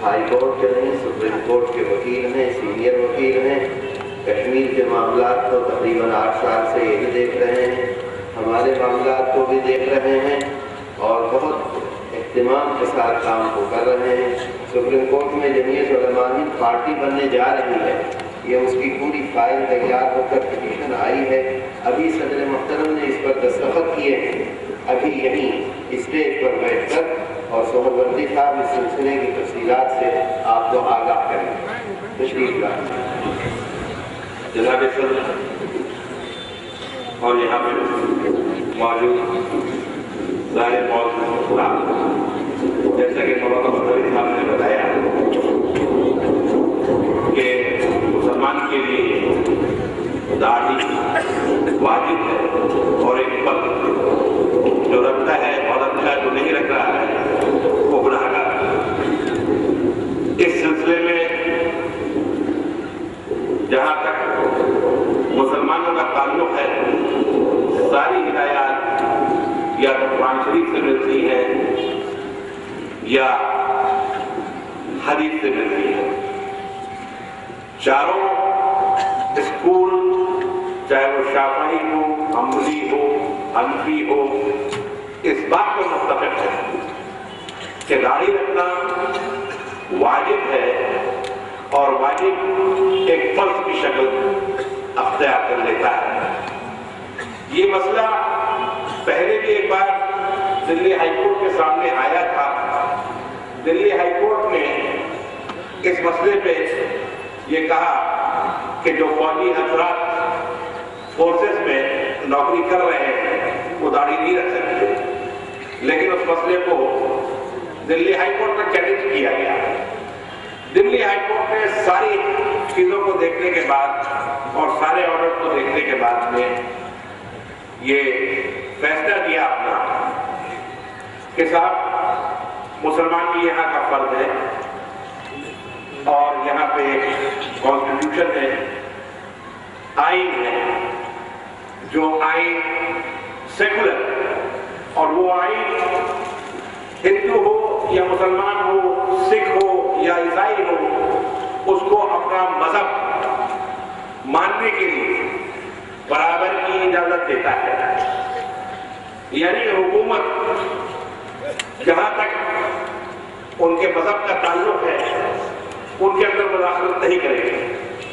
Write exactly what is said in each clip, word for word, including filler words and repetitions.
High court کے نہیں، supreme court کے وکیل ہیں، سینئر وکیل ہیں، کشمیر کے معاملات کو تقریباً آٹھ سال سے یہی دیکھ رہے ہیں، ہمارے معاملات کو بھی دیکھ رہے ہیں اور بہت اہتمام کے ساتھ کام کو کر رہے ہیں۔ سپریم کورٹ میں جمعیت علماء ہند پارٹی بننے جا رہی ہے، یہ اس کی پوری فائل تیار ہو کر پٹیشن آئی ہے، ابھی صدر محترم نے اس پر دستخط کیے ہیں، ابھی یہیں اسٹیج پر بیٹھ کر، اور سہروردی صاحب اس سلسلے کی تفصیلات سے آپ کو آگاہ کریں۔ تشریف لائیں۔ جناب صدر اور یہاں پہ موجود ظاہر موضوع، جیسا کہ مولانا بدوی صاحب نے بتایا کہ مسلمان کے لیے داڑھی واجب ہے، اور ایک پل جو رکھتا ہے اور رکھتا ہے جو نہیں رکھ رہا ہے وہ گناہگار ہے۔ اس سلسلے میں جہاں تک مسلمانوں کا تعلق ہے، ساری ہدایات یا تو قرآن شریف سے ملتی ہے یا حدیث سے ملتی ہے۔ چاروں اسکول، چاہے وہ شافعی ہو، حنبلی ہو، حنفی ہو، اس بات پر متفق ہے کہ داڑھی رکھنا واجب ہے، اور واجب ایک فرض کی شکل اختیار کر لیتا ہے۔ یہ مسئلہ پہلے بھی ایک بار دلی ہائی کورٹ کے سامنے آیا تھا۔ دلی ہائی کورٹ نے اس مسئلے پہ یہ کہا کہ جو فوجی حضرات فورسز میں نوکری کر رہے ہیں وہ داڑھی نہیں رکھ سکتے، لیکن اس مسئلے کو دلی ہائی کورٹ میں چیلنج کیا گیا۔ دلی ہائی کورٹ نے ساری چیزوں کو دیکھنے کے بعد اور سارے آرڈر کو دیکھنے کے بعد میں یہ فیصلہ دیا اپنا کہ صاحب مسلمان بھی یہاں کا فرد ہے، اور یہاں پہ ایک کانسٹیٹیوشن ہے، آئین ہے، جو آئین سیکولر، اور وہ آئین ہندو ہو یا مسلمان ہو، سکھ ہو یا عیسائی ہو، اس کو اپنا مذہب ماننے کے لیے برابر کی اجازت دیتا ہے۔ یعنی حکومت جہاں تک ان کے مذہب کا تعلق ہے ان کے اندر مداخلت نہیں کرے گی۔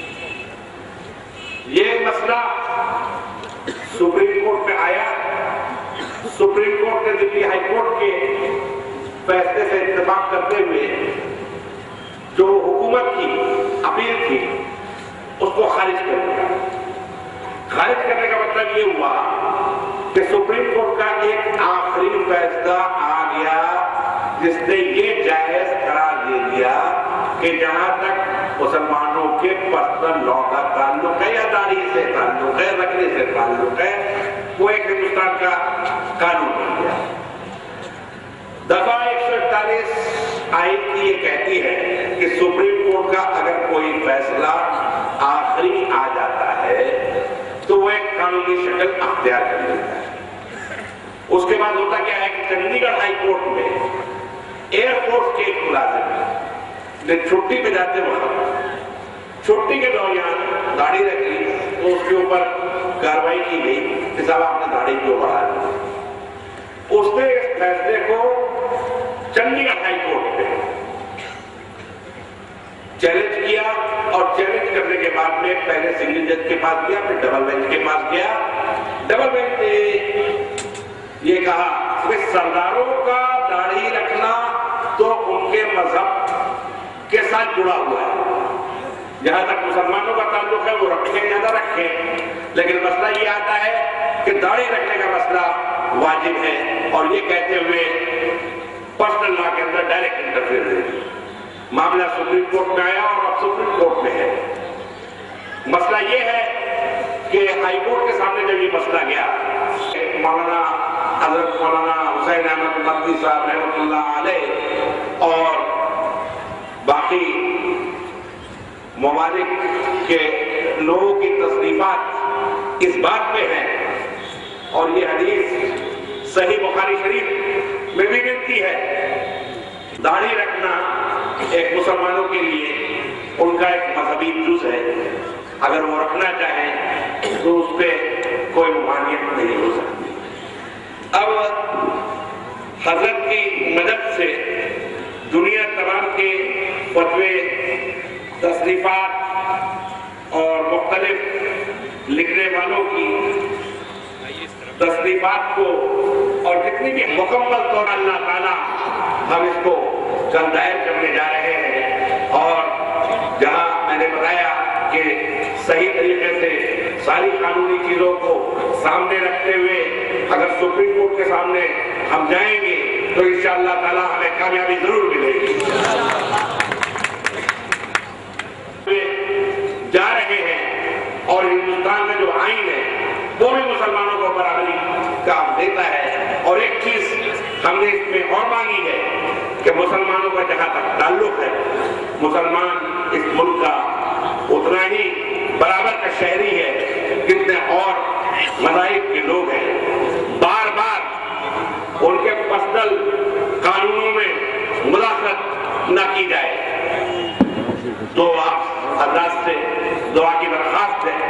یہ مسئلہ سپریم کورٹ میں آیا، سپریم کورٹ نے دلی ہائی کورٹ کے فیصلے سے اتفاق کرتے ہوئے جو حکومت کی اپیل تھی اس کو خارج کر دیا۔ خارج کرنے کا مطلب یہ ہوا کہ سپریم کورٹ کا ایک آخری فیصلہ آ گیا جس نے یہ جائز قرار دے دیا کہ جہاں تک مسلمانوں کے پرسنل لا کا تعلق ہے یا داڑھی سے تعلق ہے، رکھنے سے تعلق ہے، وہ ایک ہندوستان کا قانون بن گیا۔ دفعہ ایک سو اکتالیس آئین کی یہ کہتی ہے کہ سپریم کورٹ کا اگر کوئی فیصلہ آخری آ جاتا ہے تو وہ ایک قانونی شکل اختیار کر لیتا ہے۔ اس کے بعد ہوتا کیا ہے کہ چندی گڑھ ہائی کورٹ میں ایئر فورس کے ایک ملازم نے چھٹی پہ جاتے وقت چھٹی کے دوران داڑھی رکھی تو اس کے اوپر کارروائی کی گئی کہ صاحب آپ نے داڑھی کیوں بڑھا دی۔ اس نے اس فیصلے کو چندی گڑھ ہائی کورٹ میں چیلنج کیا، اور چیلنج کرنے کے بعد میں پہلے سنگل جج کے پاس گیا، پھر ڈبل بینچ کے پاس گیا۔ ڈبل بینچ نے یہ کہا کہ سرداروں کا داڑھی رکھنا تو ان کے مذہب کے ساتھ جڑا ہوا ہے، جہاں تک مسلمانوں کا تعلق ہے وہ رکھیں یا نہ رکھیں، لیکن مسئلہ یہ آتا ہے کہ داڑھی رکھنے کا مسئلہ واجب ہے، اور یہ کہتے ہوئے پرسنل لا کے اندر ڈائریکٹ انٹرفیئر ہے۔ معاملہ سپریم کورٹ میں آیا اور اب سپریم کورٹ میں ہے۔ مسئلہ یہ ہے کہ ہائی کورٹ کے سامنے جب یہ مسئلہ گیا، مولانا حضرت مولانا حسین احمد مدنی صاحب رحمۃ اللہ علیہ اور باقی ممالک کے لوگوں کی تصنیفات اس بات میں ہیں، اور یہ حدیث صحیح بخاری شریف میں بھی ملتی ہے، داڑھی رکھنا ایک مسلمانوں کے لیے ان کا ایک مذہبی جز ہے، اگر وہ رکھنا چاہیں تو اس پہ کوئی ممانعت نہیں ہو سکتی۔ اب حضرت کی مدد سے دنیا تمام کے فتوے، تصنیفات اور مختلف لکھنے والوں کی تصنیفات کو اور جتنی بھی مکمل طور اللہ تعالیٰ ہم اس کو جلد دائر کرنے جا رہے ہیں، اور جہاں میں نے بتایا کہ صحیح طریقے سے ساری قانونی چیزوں کو سامنے رکھتے ہوئے اگر سپریم کورٹ کے سامنے ہم جائیں گے تو انشاءاللہ تعالیٰ ہمیں کامیابی ضرور ملے گی۔ جا رہے ہیں اور ہندوستان میں جو آئین ہے وہ بھی مسلمانوں کو برابری کا دیتا ہے، اور ایک چیز ہم نے اس میں اور مانگی ہے کہ مسلمانوں کا جہاں تک تعلق ہے، مسلمان اس ملک کا اتنا ہی برابر کا شہری ہے جتنے اور مذاہب کے لوگ ہیں۔ بار بار ان کے پرسنل قانونوں میں مداخلت نہ کی جائے، تو آپ حضرات سے دعا کی درخواست ہے۔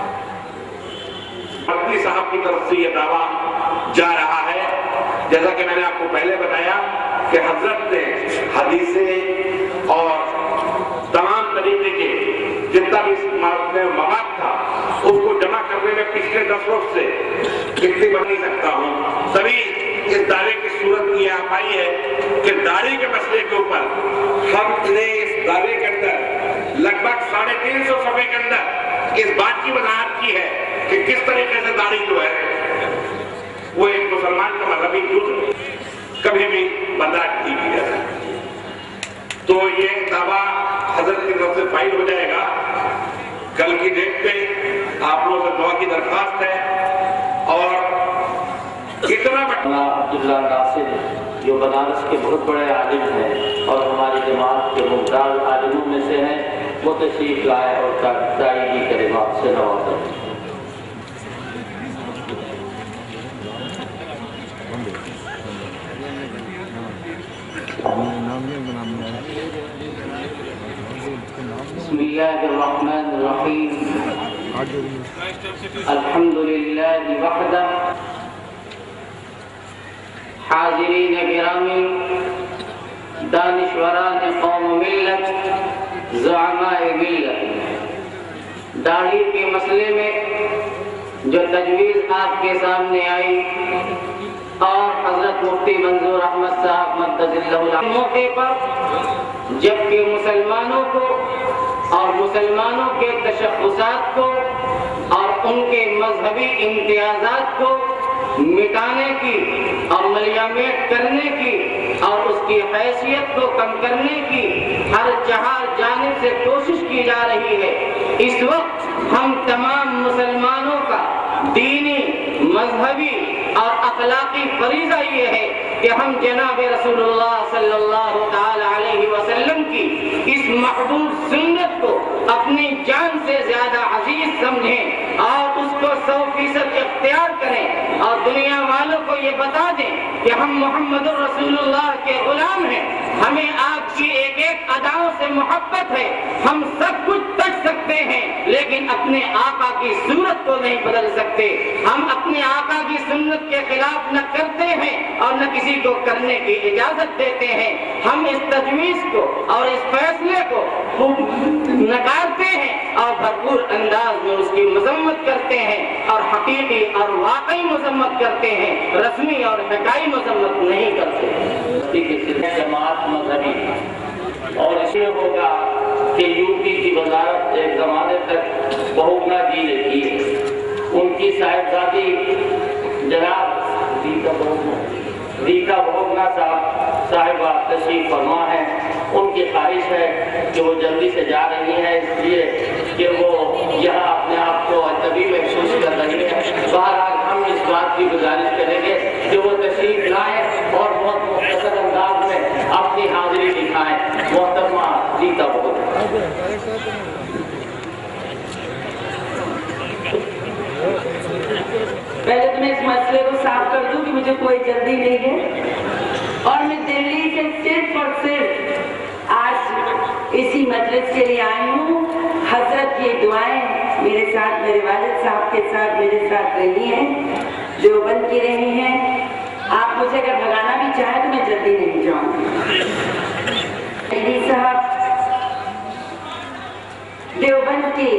مدنی صاحب کی طرف سے یہ دعویٰ جا رہا ہے، جیسا کہ میں نے آپ کو پہلے بتایا کہ حضرت نے حدیثیں اور تمام طریقے کے جتنا بھی مواد تھا اس کو جمع کرنے میں پچھلے دس وقت سے اتنی بن نہیں سکتا ہوں۔ سبھی اس دعوے کی صورت یہ آپ آئی ہے کہ داڑھی کے مسئلے کے اوپر ہم نے اس دعوے کے اندر لگ بھگ ساڑھے تین سو صفحے کے اندر اس بات کی وضاحت کی ہے کہ کس طریقے سے داڑھی جو ہے وہ ایک مسلمان کا مذہبی جز کبھی بھی برداشت نہیں کی جاتا۔ تو یہ دعویٰ حضرت کی طرف سے فائل ہو جائے گا کل کی ڈیٹ پہ۔ آپ لوگوں سے دعا کی درخواست ہے، اور اتنا عبداللہ ناصر جو بنارس کے بہت بڑے عالم ہیں اور ہماری جماعت کے ممتاز عالموں میں سے ہیں، وہ تشریف لائے اور تائیدی کلمات سے نوازا۔ بسم اللہ الرحمن الرحیم، الحمدللہ وحدہ، حاضرین گرامی، دانشوران قوم ملت، زعماء ملت، داڑھی کے مسئلے میں جو تجویز آپ کے سامنے آئی اور حضرت مفتی منظور احمد صاحب مدد اللہ موقع پر جبکہ مسلمانوں کو اور مسلمانوں کے تشخصات کو اور ان کے مذہبی امتیازات کو مٹانے کی اور ملیامت کرنے کی اور اس کی حیثیت کو کم کرنے کی ہر چہار جانب سے کوشش کی جا رہی ہے، اس وقت ہم تمام مسلمانوں کا دینی، مذہبی اور اخلاقی فریضہ یہ ہے کہ ہم جناب رسول اللہ صلی اللہ تعالی علیہ وسلم کی اس محبوب سنت کو اپنی جان سے زیادہ عزیز سمجھیں اور اس کو سو فیصد اختیار کریں، اور دنیا والوں کو یہ بتا دیں کہ ہم محمد رسول اللہ کے غلام ہیں، ہمیں آپ کی ایک ایک اداؤں سے محبت ہے، ہم سب کچھ تک سکتے ہیں لیکن اپنے آقا کی صورت کو نہیں بدل سکتے، ہم اپنے آقا کی سنت کے خلاف نہ کرتے ہیں اور نہ کسی کو کرنے کی اجازت دیتے ہیں، ہم اس تجویز کو اور اس فیصلے کو خوب نکارتے ہیں اور بھرپور انداز میں اس کی مذمت کرتے ہیں، اور حقیقی اور واقعی مذمت کرتے ہیں، رسمی اور حقائی مذمت نہیں کرتے۔ جماعت مذہبی اور اس میں ہوگا کہ یو پی کی وزارت ایک زمانے تک بہوگنا جی نے کی ہے، ان کی صاحبزادی جناب ریتا بہوگنا ریتا بہوگنا صاحب صاحبہ تشریف فرما ہے، ان کی خواہش ہے کہ وہ جلدی سے جا رہی ہیں اس لیے کہ وہ یہاں اپنے آپ کو اجنبی محسوس کر رہی ہے۔ بہرحال ہم اس بات کی گزارش کریں گے کہ وہ تشریف لائیں اور بہت مختصر انداز میں اپنی حاضری دکھائیں۔ محترمہ ریتا بہوگنا۔ پہلے تو میں اس مسئلے کو صاف کر دوں کہ مجھے کوئی جلدی نہیں ہے، اور میں دہلی سے صرف اور صرف آج मजलिस के लिए आई हूँ। हजरत की दुआएं मेरे साथ, मेरे वालिद साहब के साथ मेरे साथ रही हैं, देवबंद की रही हैं। आप मुझे अगर भगाना भी चाहे तो मैं जल्दी नहीं जाऊंगी। साहब देवबंद की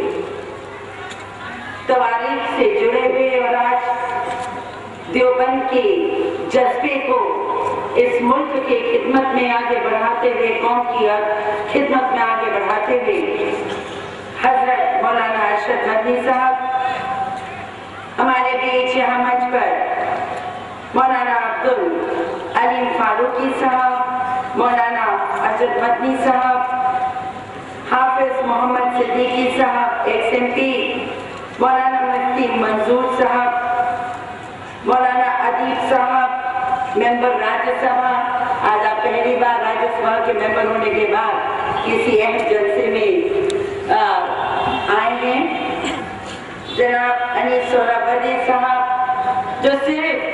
तवारीख से जुड़े हुए और आज देवबंद के जज्बे को इस मुल्क के खिदमत में आगे बढ़ाते हुए, कौम की खिदमत में आगे बढ़ाते हुए हजरत मौलाना अरशद मदनी साहब हमारे बीच यहाँ मंच पर मौलाना अब्दुल अलीम फारूकी साहब, मौलाना अरशद मदनी साहब, हाफिज मोहम्मद सिद्दीकी साहब एक्स एम पी, मौलाना मुफ्ती मंजूर साहब, मौलाना अदीब साहब मेंबर राज्यसभा। आज आप पहली बार राज्यसभा के मेंबर होने के बाद किसी अहम जलसे में आ, आए हैं। जनाब अनीस सोहरावर्दी साहब जो सिर्फ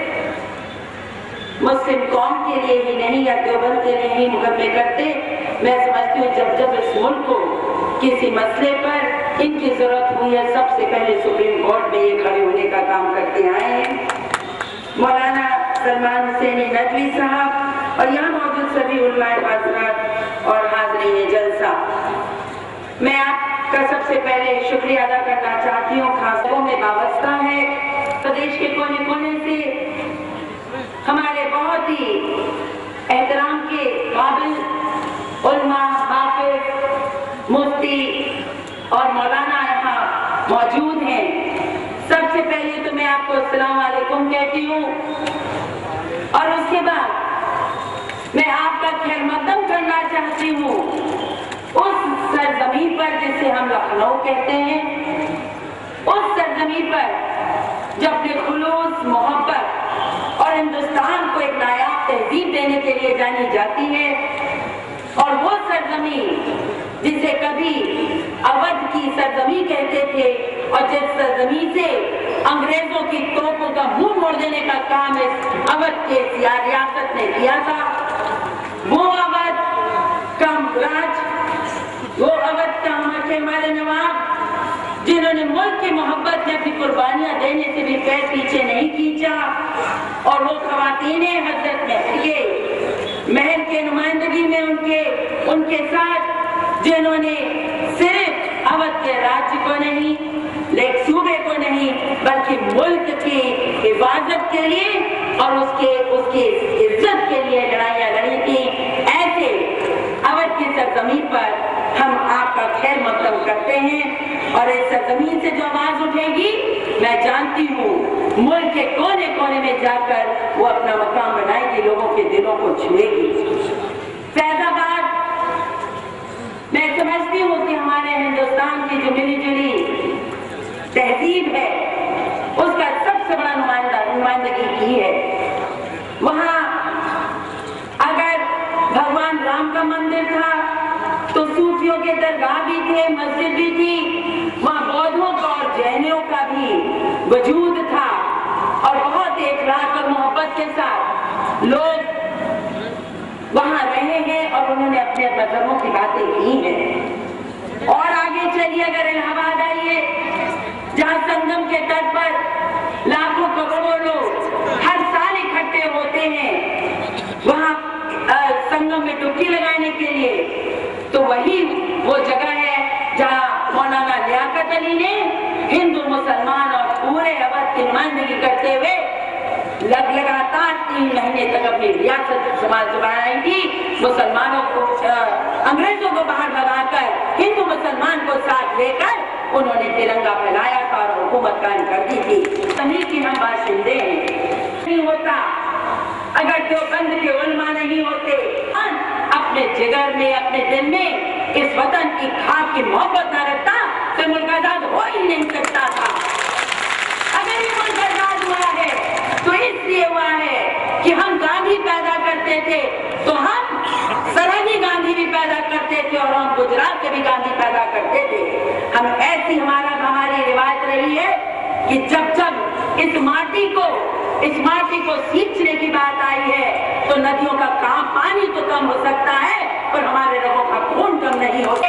मुस्लिम कौम के लिए ही नहीं या देवबंद के लिए ही मुकदमे करते, मैं समझती हूँ जब जब इस मुल्क को किसी मसले पर इनकी जरूरत हुई है सबसे पहले सुप्रीम कोर्ट में ये खड़े होने का काम करते आए हैं। मौलाना सलमान हुसैनी नदवी साहब और यहाँ मौजूद सभी उलमाए हज़रात और हाज़रीन जलसा, मैं आपका सबसे पहले शुक्रिया अदा करना चाहती हूँ। खासों में वाबस्ता है प्रदेश के कोने कोने से हमारे बहुत ही एहतराम के काबिल उलमा, हाफिज, मुफ्ती और मौलाना यहाँ मौजूद हैं। सबसे पहले तो मैं आपको अस्सलाम वालेकुम कहती हूँ और उसके बाद मैं आपका खैर मकदम करना चाहती हूँ उस सरजमीन पर जिसे हम लखनऊ कहते हैं, उस सरजमीन पर जो अपने खुलूस, मोहब्बत और हिंदुस्तान को एक नायाब तहजीब देने के लिए जानी जाती है, और वो सरजमीन जिसे कभी अवध की सरजमीन कहते थे और जिस सरजमीन से अंग्रेजों की तोपों का मुंह मोड़ देने का काम इस अवध के रियासत ने किया था, वो अवध का राज, वो अवध का हमारे नवाब जिन्होंने मुल्क की मोहब्बत में अपनी कुर्बानियां देने से भी पैर पीछे नहीं खींचा, और वो खवातीने हजरत महल के महल के नुमाइंदगी में उनके उनके साथ जिन्होंने सिर्फ अवध के राज्य को नहीं, लेकिन सूबे को नहीं, बल्कि मुल्क की हिफाजत के लिए और उसके उसकी इज्जत के लिए लड़ाइयाँ लड़ी थी। ऐसे अवध की सरजमीन पर हम आपका खैर मकदम करते हैं, और इस सरजमीन से जो आवाज उठेगी मैं जानती हूँ मुल्क के कोने कोने में जाकर वो अपना मकाम बनाएगी, लोगों के दिलों को छुएगी। फैजाबाद मैं समझती हूँ कि हमारे हिंदुस्तान की जो मिली जुली तहजीब है उसका सबसे बड़ा नुमाइंदा नुमाइंदगी की है। वहाँ अगर भगवान राम का मंदिर था तो सूफियों के दरगाह भी थे, मस्जिद भी थी, वहाँ बौद्धों का और जैनियों का भी वजूद था, और बहुत इखलाक और मोहब्बत के साथ लोग वहाँ रहे हैं और उन्होंने अपने मजहबों की बातें की हैं। और आगे चलिए, अगर इलाहाबाद आइए जहाँ संगम के तट पर लाखों करोड़ों लोग हर साल इकट्ठे होते हैं वहाँ संगम में डुबकी लगाने के लिए, तो वही वो जगह है जहाँ मौलाना लियाकत अली ने हिंदू, मुसलमान और पूरे अवध की नुमाइंदगी करते हुए लग लगातार तीन महीने तक अपनी रियासत समाज बनाई थी। मुसलमानों को, अंग्रेजों को बाहर भगाकर हिंदू मुसलमान को साथ लेकर उन्होंने तिरंगा फैलाया था और हुकूमत कायम कर दी थी। तभी की हम बाशिंदे नहीं होता अगर देवबंद के उलमा नहीं होते, अपने जिगर में, अपने दिल में इस वतन की खाक की मोहब्बत न रखता तो मुल्क आजाद हो ही नहीं सकता था। अगर ये मुल्क आजाद हुआ है तो इसलिए हुआ है कि हम गांधी पैदा करते थे, तो हम सरहदी गांधी भी पैदा करते थे और हम गुजरात के भी गांधी पैदा करते थे। हम ऐसी हमारा हमारी रिवायत रही है कि जब जब इस माटी को इस माटी को सींचने की बात आई है तो नदियों का काम पानी तो कम हो सकता है पर हमारे लोगों का खून कम नहीं हो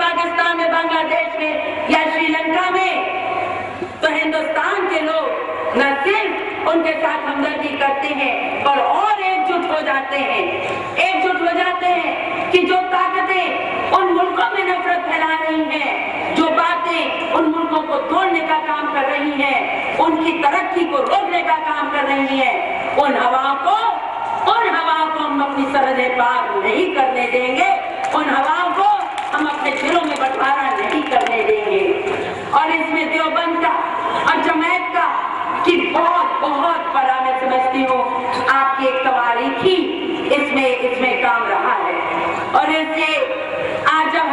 पाकिस्तान में, बांग्लादेश में या श्रीलंका में, तो हिंदुस्तान के लोग न सिर्फ उनके साथ हमदर्दी करते हैं और और एकजुट हो जाते हैं, एकजुट हो जाते हैं कि जो ताकतें उन मुल्कों में नफरत फैला रही हैं, जो बातें उन मुल्कों को तोड़ने का काम कर रही हैं, उनकी तरक्की को रोकने का काम कर रही हैं, उन हवाओं को उन हवाओं को हम अपनी सरहदें पार नहीं करने देंगे, उन हवाओं को हम अपने दिलों में बंटवारा नहीं करने देंगे। और इसमें देवबंद का और जमायत का कि बहुत बहुत बड़ा मैं समझती हूँ आपकी एक तवारीखी इसमें इसमें काम रहा है। और इसलिए आज जब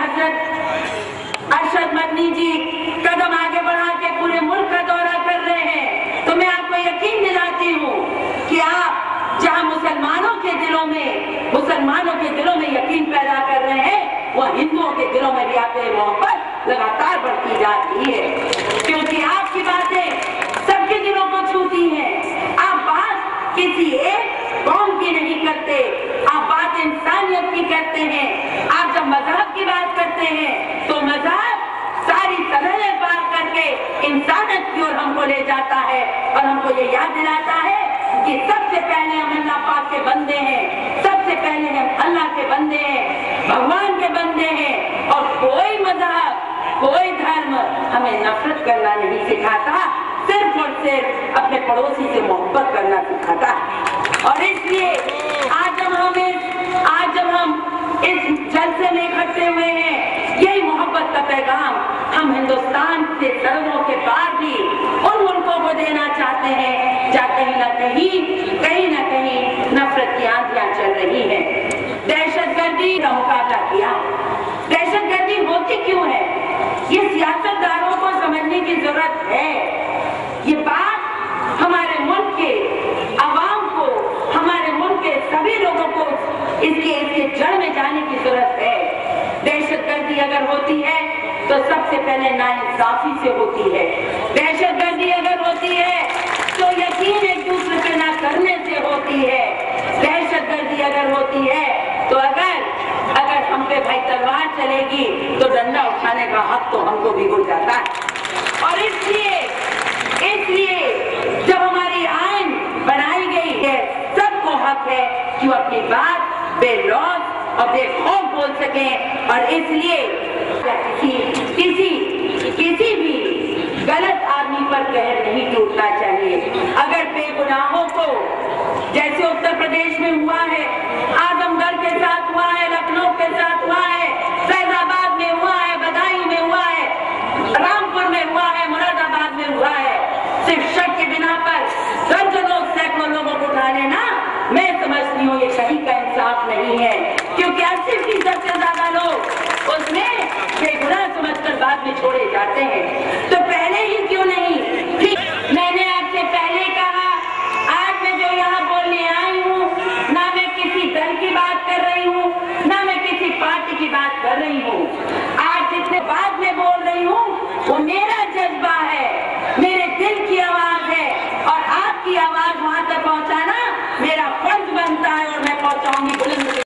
हजरत अरशद मदनी जी कदम आगे बढ़ा के पूरे मुल्क का दौरा कर रहे हैं, तो मैं आपको यकीन दिलाती हूँ कि आप जहाँ मुसलमानों के दिलों में मुसलमानों के दिलों में यकीन पैदा कर रहे हैं, वह हिंदुओं के दिलों में भी आपकी मोहब्बत लगातार बढ़ती जा रही है, क्योंकि आपकी बातें सबके दिलों को छूती हैं। आप बात किसी एक कौम की नहीं करते, आप बात इंसानियत की करते हैं। आप जब मजहब की बात करते हैं तो मजहब सारी सरहदें पार करके इंसानियत की ओर हमको ले जाता है और हमको ये याद दिलाता है कि सबसे पहले हम अल्लाह पाक के बंदे हैं, सबसे पहले हम अल्लाह के बंदे हैं, भगवान के बंदे हैं। और कोई मजहब कोई धर्म हमें नफरत करना नहीं सिखाता, सिर्फ और सिर्फ अपने पड़ोसी से मोहब्बत करना सिखाता है। और इसलिए आज जब हम इस आज जब हम इस जलसे में इकट्ठे हुए हैं, यही मोहब्बत का पैगाम हम हिंदुस्तान से सरहदों के पार भी उन मुल्कों को देना चाहते हैं जहाँ कहीं ना कहीं कहीं ना कहीं नफरत की आंधियां चल रही हैं। दहशतगर्दी का मुकाबला किया। दहशतगर्दी होती क्यों है, ये सियासतदानों को समझने की जरूरत है। ये बात हमारे मुल्क के अवाम को, हमारे मुल्क के सभी लोगों को इसके इसके जड़ में जाने की जरूरत है। दहशतगर्दी अगर होती है तो सबसे पहले नाइंसाफी से होती है। दहशतगर्दी अगर होती है तो यकीन एक दूसरे पे ना करने से होती है। दहशतगर्दी अगर होती है तो अगर अगर हम पे भाई तलवार चलेगी तो डंडा उठाने का हक तो हमको भी हो जाता है। और इसलिए इसलिए जब हमारी आइन बनाई गई है, सबको हक है कि वो अपनी बात बेलौस और बेखौफ बोल सके। और इसलिए किसी किसी किसी भी गलत आदमी पर कहर नहीं टूटना चाहिए। अगर बेगुनाहों को, जैसे उत्तर प्रदेश में हुआ है, आजमगढ़ के साथ हुआ है, लखनऊ के साथ हुआ है, फैजाबाद में हुआ है, बदायूं में हुआ है, रामपुर में हुआ है, मुरादाबाद में हुआ है, सिर्फ शक के बिना पर दर्जनों सैकड़ों लोगों को उठा लेना, मैं समझती हूँ ये कहीं का इंसाफ नहीं है। क्योंकि अस्सी फीसद से ज्यादा लोग उसमें बेगुनाह समझकर बाद में छोड़े जाते हैं।